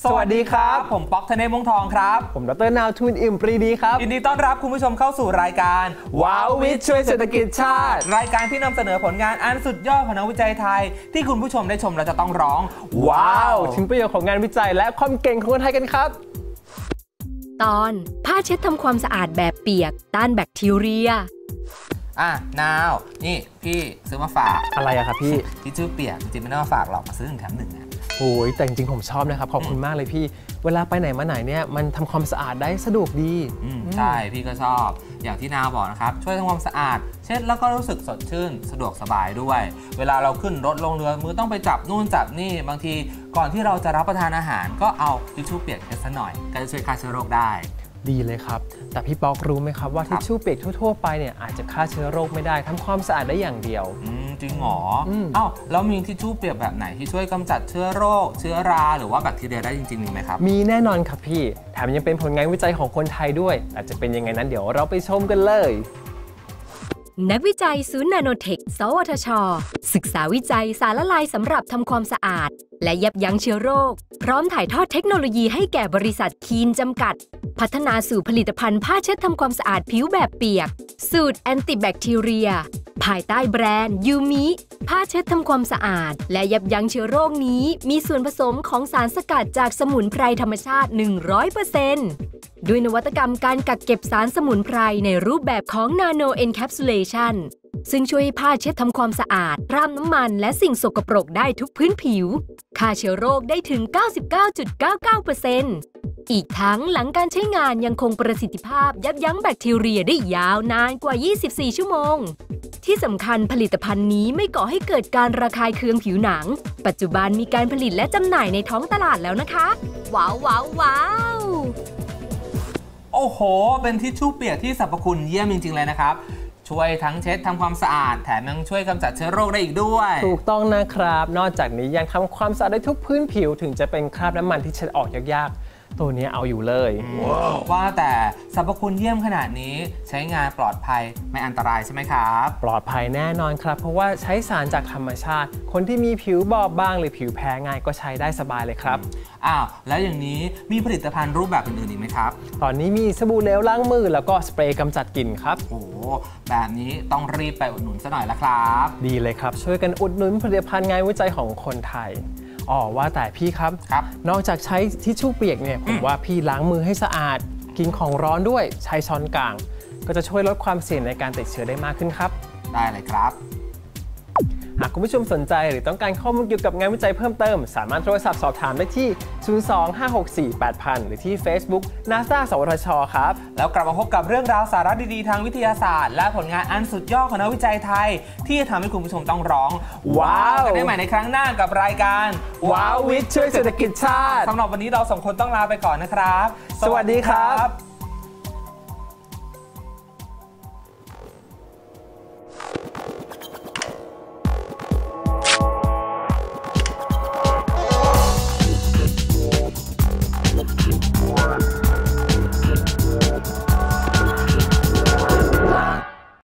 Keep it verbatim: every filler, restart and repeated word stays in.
สวัสดีครับผมป๊อกธเนศวงศ์ทองครับผมดร.นาวทูลอิ่มปรีดีครับยินดีต้อนรับคุณผู้ชมเข้าสู่รายการว้าววิทย์ช่วยเศรษฐกิจชาติรายการที่นำเสนอผลงานอันสุดยอดของนักวิจัยไทยที่คุณผู้ชมได้ชมเราจะต้องร้องว้าวถึงประโยชน์ของงานวิจัยและความเก่งของคนไทยกันครับตอนผ้าเช็ดทำความสะอาดแบบเปียกต้านแบคทีเรียอ่ะนาวนี่พี่ซื้อมาฝากอะไรอะครับพี่ที่ชื่อเปียกจริงๆไม่ได้มาฝากหรอกมาซื้อหนึ่งแถมหนึ่งนะโอ้ยแต่จริงๆผมชอบนะครับขอบคุณมากเลยพี่เวลาไปไหนมาไหนเนี่ยมันทำความสะอาดได้สะดวกดีใช่พี่ก็ชอบอย่างที่นาวบอกนะครับช่วยทำความสะอาดเช็ดแล้วก็รู้สึกสดชื่นสะดวกสบายด้วยเวลาเราขึ้นรถลงเรือมือต้องไปจับนู่นจับนี่บางทีก่อนที่เราจะรับประทานอาหารก็เอาทิชชู่เปียกเช็ดซะหน่อยก็จะช่วยฆ่าเชื้อโรคได้ดีเลยครับแต่พี่ป๊อกรู้ไหมครับว่าทิชชู่เปียกทั่วๆไปเนี่ยอาจจะฆ่าเชื้อโรคไม่ได้ทำความสะอาดได้อย่างเดียวจริงหรออ้าวแล้วมีทิชชู่เปียกแบบไหนที่ช่วยกำจัดเชื้อโรคเชื้อราหรือว่าแบคทีเรียได้จริงๆมีไหมครับมีแน่นอนครับพี่แถมยังเป็นผลงานวิจัยของคนไทยด้วยอาจจะเป็นยังไงนั้นเดี๋ยวเราไปชมกันเลยนักวิจัยศูนย์นาโนเทคสวทช.ศึกษาวิจัยสารละลายสำหรับทำความสะอาดและยับยั้งเชื้อโรคพร้อมถ่ายทอดเทคโนโลยีให้แก่บริษัทคีนจำกัดพัฒนาสู่ผลิตภัณฑ์ผ้าเช็ดทำความสะอาดผิวแบบเปียกสูตรแอนติแบคทีเรียภายใต้แบรนด์ยูมิผ้าเช็ดทำความสะอาดและยับยั้งเชื้อโรคนี้มีส่วนผสมของสารสกัดจากสมุนไพรธรรมชาติ หนึ่งร้อยเปอร์เซ็นต์ ด้วยนวัตกรรมการกักเก็บสารสมุนไพรในรูปแบบของ Nano Encapsulation ซึ่งช่วยให้ผ้าเช็ดทำความสะอาดคราบน้ำมันและสิ่งสกปรกได้ทุกพื้นผิวฆ่าเชื้อโรคได้ถึง เก้าสิบเก้าจุดเก้าเก้าเปอร์เซ็นต์ อีกทั้งหลังการใช้งานยังคงประสิทธิภาพยับยั้งแบคทีเรียได้ยาวนานกว่า ยี่สิบสี่ ชั่วโมงที่สำคัญผลิตภัณฑ์นี้ไม่ก่อให้เกิดการระคายเคืองผิวหนังปัจจุบันมีการผลิตและจำหน่ายในท้องตลาดแล้วนะคะว้าวว้าวว้าวโอ้โหเป็นทิชชู่เปียกที่สรรพคุณเยี่ยมจริงๆเลยนะครับช่วยทั้งเช็ดทำความสะอาดแถมยังช่วยกำจัดเชื้อโรคได้อีกด้วยถูกต้องนะครับนอกจากนี้ยังทำความสะอาดได้ทุกพื้นผิวถึงจะเป็นคราบน้ำมันที่เช็ดออกยากๆตัวนี้เอาอยู่เลย wow. ว่าแต่สรรพคุณเยี่ยมขนาดนี้ใช้งานปลอดภัยไม่อันตรายใช่ไหมครับปลอดภัยแน่นอนครับเพราะว่าใช้สารจากธรรมชาติคนที่มีผิวบอบบางหรือผิวแพ้ง่ายก็ใช้ได้สบายเลยครับอ้าวแล้วอย่างนี้มีผลิตภัณฑ์รูปแบบอื่นๆอีกไหมครับตอนนี้มีสบู่เหลวล้างมือแล้วก็สเปรย์กำจัดกลิ่นครับโอ้แบบนี้ต้องรีบไปอุดหนุนซะหน่อยละครับดีเลยครับช่วยกันอุดหนุนผลิตภัณฑ์งานวิจัยของคนไทยอ๋อว่าแต่พี่ครับครับนอกจากใช้ทิชชู่เปียกเนี่ยผมว่าพี่ล้างมือให้สะอาดกินของร้อนด้วยใช้ช้อนกลางก็จะช่วยลดความเสี่ยงในการติดเชื้อได้มากขึ้นครับได้เลยครับหากคุณผู้ชมสนใจหรือต้องการข้อมูลเกี่ยวกับงานวิจัยเพิ่มเติมสามารถโทรศัพท์สอบถามได้ที่ ศูนย์ สอง ห้า หก สี่ แปด ศูนย์ ศูนย์ หรือที่ Facebook นาซา สวทช.ครับแล้วกลับมาพบกับเรื่องราวสาระดีๆทางวิทยาศาสตร์และผลงานอันสุดยอดของนักวิจัยไทยที่จะทำให้คุณผู้ชมต้องร้องว้าวกันได้ใหม่ในครั้งหน้ากับรายการว้าววิทย์ช่วยเศรษฐกิจชาติสำหรับวันนี้เราสองคนต้องลาไปก่อนนะครับสวัสดีครับWhat?